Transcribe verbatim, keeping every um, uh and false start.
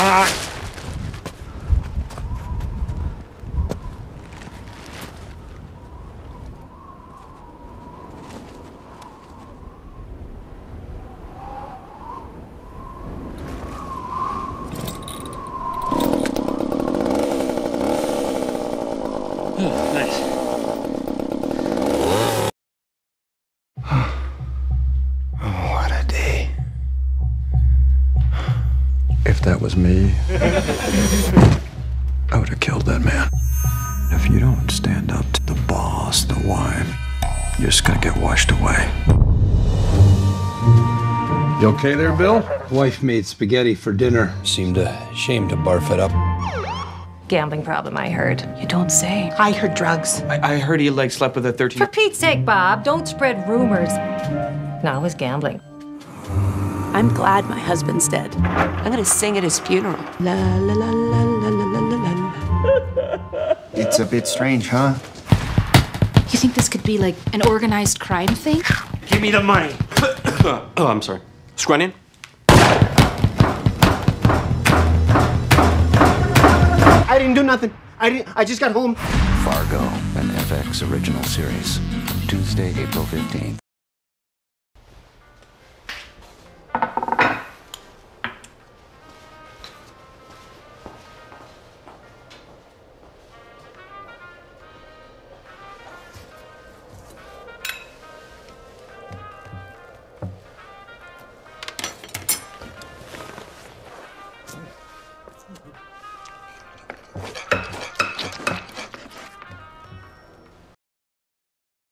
Oh, nice. Oh, what a day. If that was me, I would have killed that man. If you don't stand up to the boss, the wife, you're just gonna get washed away. You okay there, Bill? Wife made spaghetti for dinner. Seemed ashamed to barf it up. Gambling problem, I heard. You don't say. I heard drugs. I, I heard he like slept with a thirteen. For Pete's sake, Bob, don't spread rumors. No, it was gambling. I'm glad my husband's dead. I'm gonna sing at his funeral. La la la la la la la la. It's a bit strange, huh? You think this could be like an organized crime thing? Give me the money. Oh, I'm sorry. Scrunnion? I didn't do nothing. I didn't. I just got home. Fargo, an F X original series. Tuesday, April fifteenth.